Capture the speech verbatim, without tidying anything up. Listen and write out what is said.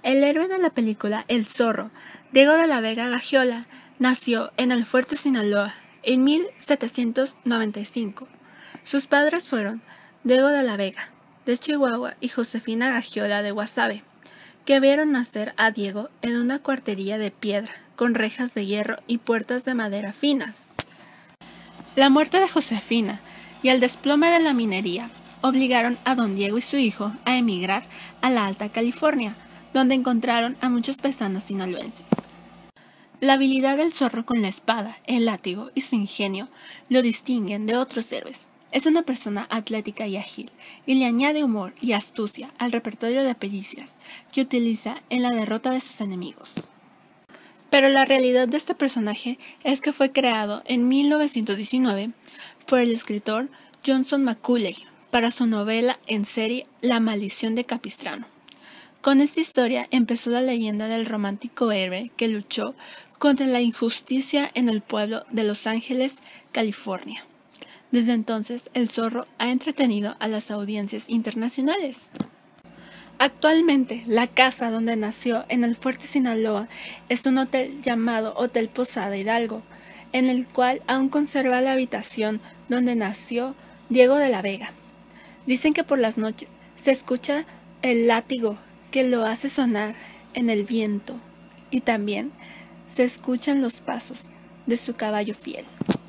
El héroe de la película El Zorro, Diego de la Vega Gagiola, nació en el Fuerte Sinaloa en mil setecientos noventa y cinco. Sus padres fueron Diego de la Vega, de Chihuahua, y Josefina Gagiola de Guasave, que vieron nacer a Diego en una cuartería de piedra, con rejas de hierro y puertas de madera finas. La muerte de Josefina y el desplome de la minería obligaron a don Diego y su hijo a emigrar a la Alta California, donde encontraron a muchos paisanos sinaloenses. La habilidad del zorro con la espada, el látigo y su ingenio lo distinguen de otros héroes. Es una persona atlética y ágil, y le añade humor y astucia al repertorio de pericias que utiliza en la derrota de sus enemigos. Pero la realidad de este personaje es que fue creado en mil novecientos diecinueve por el escritor Johnson Macaulay para su novela en serie La maldición de Capistrano. Con esta historia empezó la leyenda del romántico héroe que luchó contra la injusticia en el pueblo de Los Ángeles, California. Desde entonces, el zorro ha entretenido a las audiencias internacionales. Actualmente, la casa donde nació en el Fuerte Sinaloa es un hotel llamado Hotel Posada Hidalgo, en el cual aún conserva la habitación donde nació Diego de la Vega. Dicen que por las noches se escucha el látigo que lo hace sonar en el viento, y también se escuchan los pasos de su caballo fiel.